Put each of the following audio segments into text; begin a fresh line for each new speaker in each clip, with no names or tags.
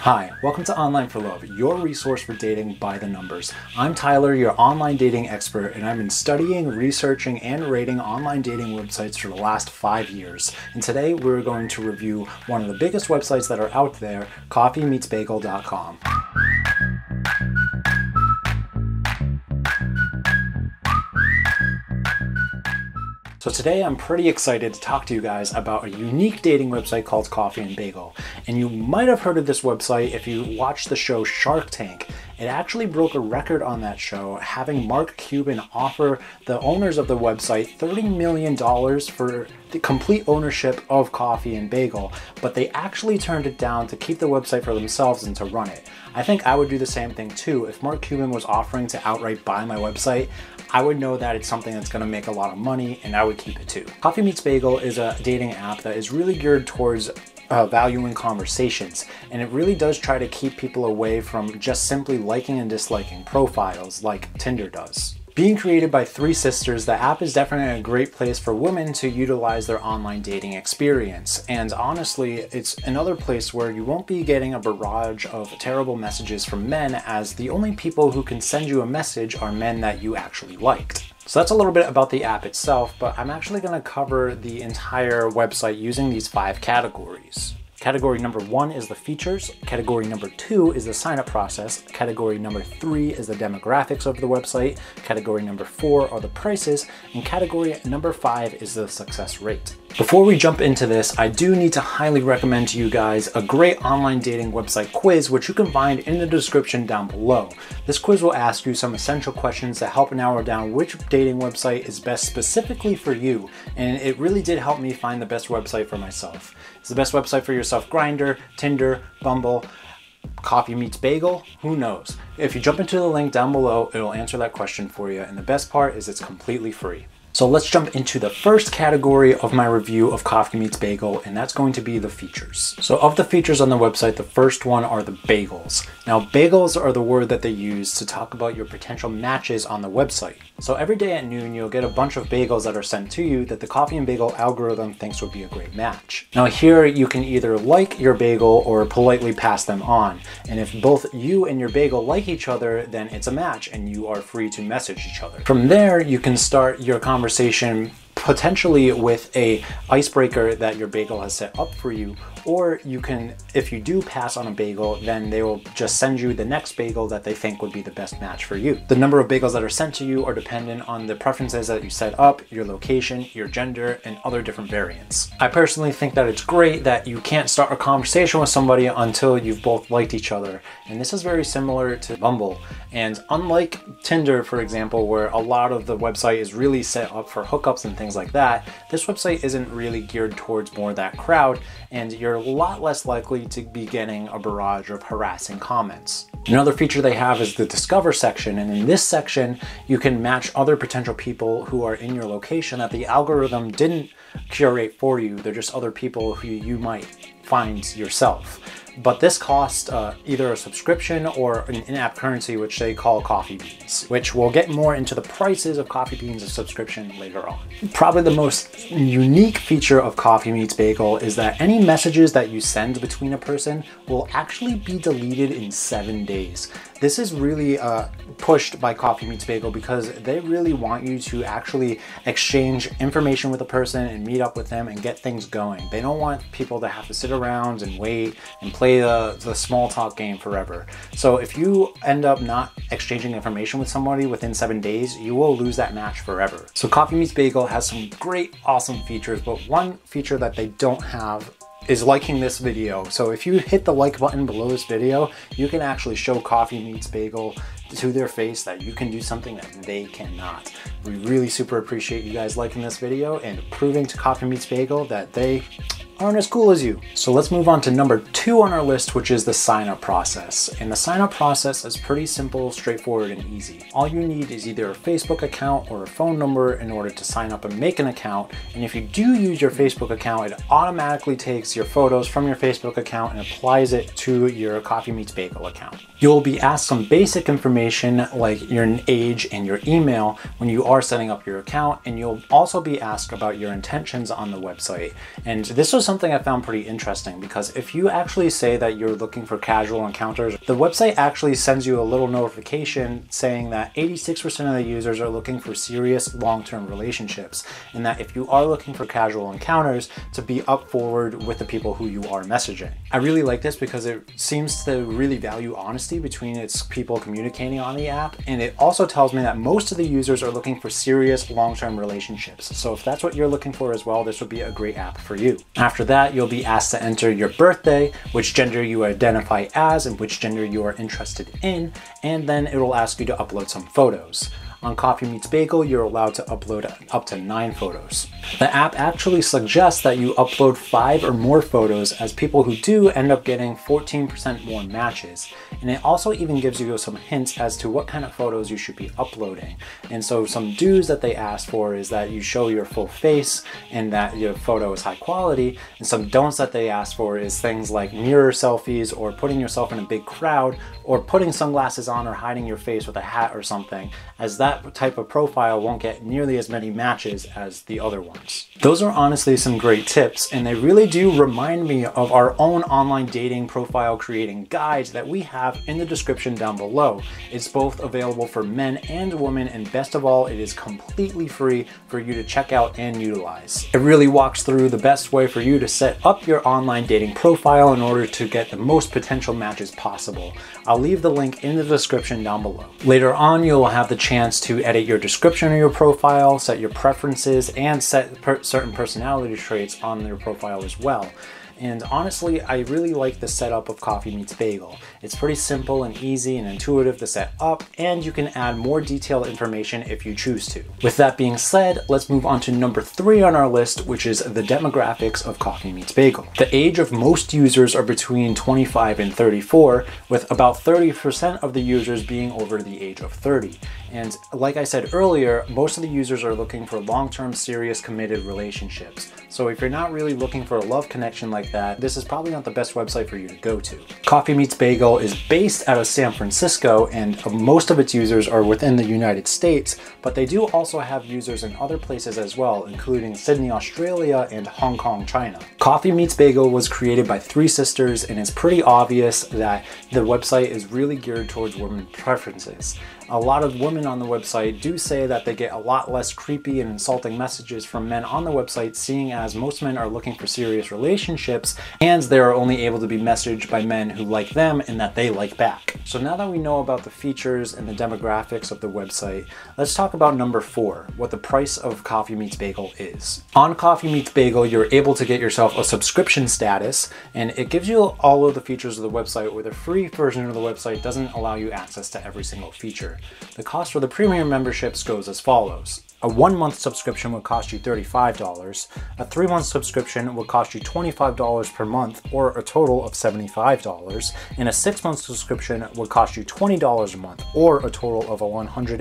Hi, welcome to Online for Love, your resource for dating by the numbers. I'm Tyler, your online dating expert, and I've been studying, researching, and rating online dating websites for the last 5 years. And today we're going to review one of the biggest websites that are out there, coffeemeetsbagel.com. So today I'm pretty excited to talk to you guys about a unique dating website called Coffee and Bagel. And you might have heard of this website if you watched the show Shark Tank. It actually broke a record on that show, having Mark Cuban offer the owners of the website $30 million for the complete ownership of Coffee and Bagel, but they actually turned it down to keep the website for themselves and to run it. I think I would do the same thing too. If Mark Cuban was offering to outright buy my website, I would know that it's something that's going to make a lot of money and I would keep it too. Coffee Meets Bagel is a dating app that is really geared towards valuing conversations, and it really does try to keep people away from just simply liking and disliking profiles like Tinder does. Being created by three sisters, the app is definitely a great place for women to utilize their online dating experience. And honestly, it's another place where you won't be getting a barrage of terrible messages from men, as the only people who can send you a message are men that you actually liked. So that's a little bit about the app itself, but I'm actually going to cover the entire website using these 5 categories. Category number 1 is the features. Category number 2 is the sign-up process. Category number 3 is the demographics of the website. Category number 4 are the prices. And category number 5 is the success rate. Before we jump into this, I do need to highly recommend to you guys a great online dating website quiz, which you can find in the description down below. This quiz will ask you some essential questions that help narrow down which dating website is best specifically for you. And it really did help me find the best website for myself. It's the best website for yourself: Grindr, Tinder, Bumble, Coffee Meets Bagel, who knows? If you jump into the link down below, it'll answer that question for you. And the best part is it's completely free. So let's jump into the first category of my review of Coffee Meets Bagel, and that's going to be the features. So of the features on the website, the first one are the bagels. Now, bagels are the word that they use to talk about your potential matches on the website. So every day at noon, you'll get a bunch of bagels that are sent to you that the Coffee and Bagel algorithm thinks would be a great match. Now here, you can either like your bagel or politely pass them on. And if both you and your bagel like each other, then it's a match and you are free to message each other. From there, you can start your conversation potentially with a icebreaker that your bagel has set up for you, or you can, if you do pass on a bagel, then they will just send you the next bagel that they think would be the best match for you. The number of bagels that are sent to you are dependent on the preferences that you set up, your location, your gender, and other different variants. I personally think that it's great that you can't start a conversation with somebody until you've both liked each other, and this is very similar to Bumble. And unlike Tinder, for example, where a lot of the website is really set up for hookups and things like that, this website isn't really geared towards more of that crowd, and you're a lot less likely to be getting a barrage of harassing comments. Another feature they have is the Discover section, and in this section, you can match other potential people who are in your location that the algorithm didn't curate for you. They're just other people who you might find yourself. But this costs either a subscription or an in-app currency, which they call coffee beans, which we'll get more into the prices of coffee beans and subscription later on. Probably the most unique feature of Coffee Meets Bagel is that any messages that you send between a person will actually be deleted in 7 days. This is really pushed by Coffee Meets Bagel because they really want you to actually exchange information with a person and meet up with them and get things going. They don't want people to have to sit around and wait and play the small talk game forever. So if you end up not exchanging information with somebody within 7 days, you will lose that match forever. So Coffee Meets Bagel has some great, awesome features, but one feature that they don't have is liking this video. So if you hit the like button below this video, you can actually show Coffee Meets Bagel to their face that you can do something that they cannot. We really super appreciate you guys liking this video and proving to Coffee Meets Bagel that they aren't as cool as you. So let's move on to number 2 on our list, which is the sign-up process. And the sign-up process is pretty simple, straightforward, and easy. All you need is either a Facebook account or a phone number in order to sign up and make an account. And if you do use your Facebook account, it automatically takes your photos from your Facebook account and applies it to your Coffee Meets Bagel account. You'll be asked some basic information information like your age and your email when you are setting up your account, and you'll also be asked about your intentions on the website. And this was something I found pretty interesting, because if you actually say that you're looking for casual encounters, the website actually sends you a little notification saying that 86% of the users are looking for serious long-term relationships, and that if you are looking for casual encounters, to be up forward with the people who you are messaging. I really like this because it seems to really value honesty between its people communicating on the app, and it also tells me that most of the users are looking for serious long-term relationships. So if that's what you're looking for as well, this would be a great app for you. After that, you'll be asked to enter your birthday, which gender you identify as, and which gender you are interested in, and then it will ask you to upload some photos. On Coffee Meets Bagel, you're allowed to upload up to 9 photos. The app actually suggests that you upload 5 or more photos, as people who do end up getting 14% more matches. And it also even gives you some hints as to what kind of photos you should be uploading. And so some do's that they ask for is that you show your full face and that your photo is high quality. And some don'ts that they ask for is things like mirror selfies, or putting yourself in a big crowd, or putting sunglasses on, or hiding your face with a hat or something, as that type of profile won't get nearly as many matches as the other ones. Those are honestly some great tips, and they really do remind me of our own online dating profile creating guide that we have in the description down below. It's both available for men and women, and best of all, it is completely free for you to check out and utilize. It really walks through the best way for you to set up your online dating profile in order to get the most potential matches possible. I'll leave the link in the description down below. Later on, you'll have the chance to edit your description of your profile, set your preferences, and set certain personality traits on your profile as well. And honestly, I really like the setup of Coffee Meets Bagel. It's pretty simple and easy and intuitive to set up, and you can add more detailed information if you choose to. With that being said, let's move on to number 3 on our list, which is the demographics of Coffee Meets Bagel. The age of most users are between 25 and 34, with about 30% of the users being over the age of 30. And like I said earlier, most of the users are looking for long-term, serious, committed relationships. So if you're not really looking for a love connection like that, this is probably not the best website for you to go to. Coffee Meets Bagel is based out of San Francisco, and most of its users are within the United States, but they do also have users in other places as well, including Sydney, Australia, and Hong Kong, China. Coffee Meets Bagel was created by 3 sisters, and it's pretty obvious that the website is really geared towards women's preferences. A lot of women on the website do say that they get a lot less creepy and insulting messages from men on the website, seeing as most men are looking for serious relationships, and they are only able to be messaged by men who like them and that they like back. So now that we know about the features and the demographics of the website, let's talk about number 4, what the price of Coffee Meets Bagel is. On Coffee Meets Bagel, you're able to get yourself a subscription status, and it gives you all of the features of the website, where the free version of the website doesn't allow you access to every single feature. The cost for the premium memberships goes as follows. A 1-month subscription would cost you $35, a 3-month subscription would cost you $25 per month, or a total of $75, and a 6-month subscription would cost you $20 a month, or a total of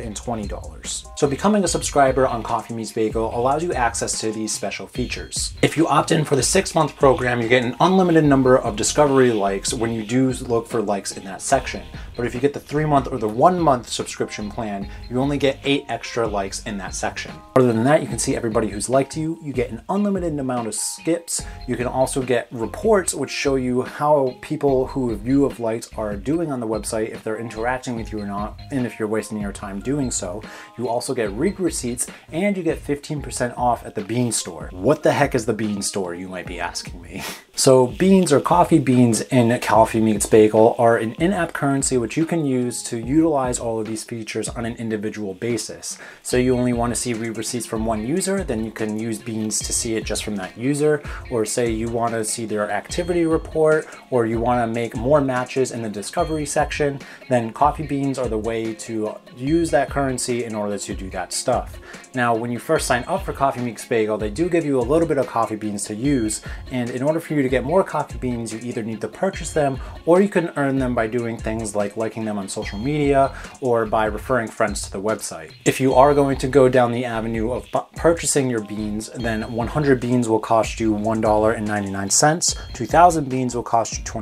$120. So becoming a subscriber on Coffee Meets Bagel allows you access to these special features. If you opt in for the 6-month program, you get an unlimited number of discovery likes when you do look for likes in that section. But if you get the 3-month or the 1-month subscription plan, you only get 8 extra likes in that section. Other than that, you can see everybody who's liked you. You get an unlimited amount of skips. You can also get reports which show you how people who you have liked are doing on the website, if they're interacting with you or not, and if you're wasting your time doing so. You also get read receipts, and you get 15% off at the Bean Store. What the heck is the Bean Store, you might be asking me? So beans, or coffee beans, in Coffee Meets Bagel are an in-app currency which you can use to utilize all of these features on an individual basis. So you only want to see read receipts from one user, then you can use beans to see it just from that user. Or say you want to see their activity report, or you want to make more matches in the discovery section, then coffee beans are the way to use that currency in order to do that stuff. Now, when you first sign up for Coffee Meets Bagel, they do give you a little bit of coffee beans to use, and in order for you to get more coffee beans, you either need to purchase them, or you can earn them by doing things like liking them on social media or by referring friends to the website. If you are going to go down the avenue of purchasing your beans, then 100 beans will cost you $1.99, 2,000 beans will cost you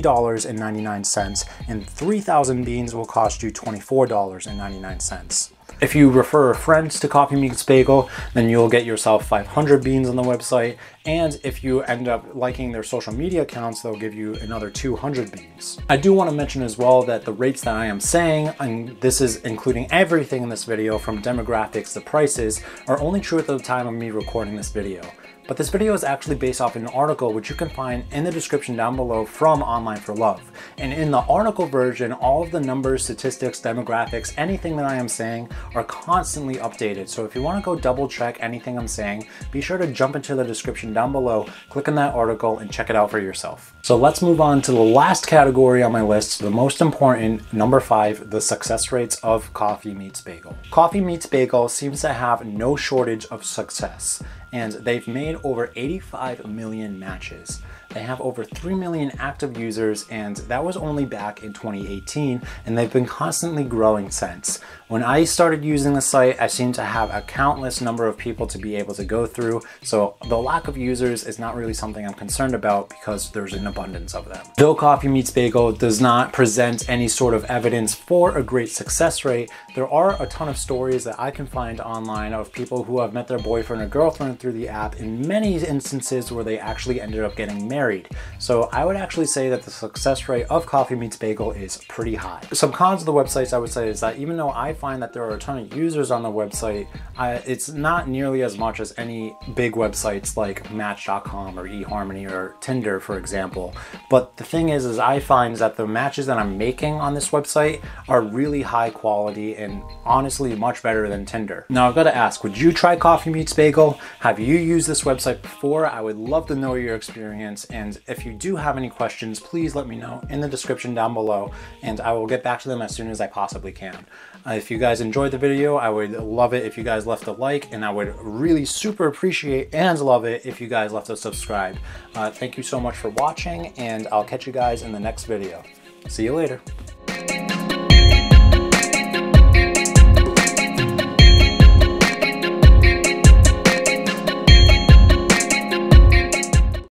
$23.99, and 3,000 beans will cost you $24.99. If you refer friends to Coffee Meets Bagel, then you'll get yourself 500 beans on the website. And if you end up liking their social media accounts, they'll give you another 200 beans. I do want to mention as well that the rates that I am saying, and this is including everything in this video from demographics to prices, are only true at the time of me recording this video. But this video is actually based off an article which you can find in the description down below from Online for Love. And in the article version, all of the numbers, statistics, demographics, anything that I am saying are constantly updated. So if you want to go double check anything I'm saying, be sure to jump into the description down below, click on that article, and check it out for yourself. So let's move on to the last category on my list, the most important, number 5, the success rates of Coffee Meets Bagel. Coffee Meets Bagel seems to have no shortage of success, and they've made over 85 million matches. They have over 3 million active users, and that was only back in 2018, and they've been constantly growing since. When I started using the site, I seem to have a countless number of people to be able to go through, so the lack of users is not really something I'm concerned about because there's an abundance of them. Though Coffee Meets Bagel does not present any sort of evidence for a great success rate, there are a ton of stories that I can find online of people who have met their boyfriend or girlfriend through the app, in many instances where they actually ended up getting married. So I would actually say that the success rate of Coffee Meets Bagel is pretty high. Some cons of the websites I would say is that even though I find that there are a ton of users on the website, it's not nearly as much as any big websites like Match.com or eHarmony or Tinder, for example. But the thing is I find that the matches that I'm making on this website are really high quality and honestly much better than Tinder. Now I've got to ask, would you try Coffee Meets Bagel? Have you used this website before? I would love to know your experience, and if you do have any questions, please let me know in the description down below, and I will get back to them as soon as I possibly can. If you guys enjoyed the video, I would love it if you guys left a like, and I would really super appreciate and love it if you guys left a subscribe. Thank you so much for watching, and I'll catch you guys in the next video. See you later.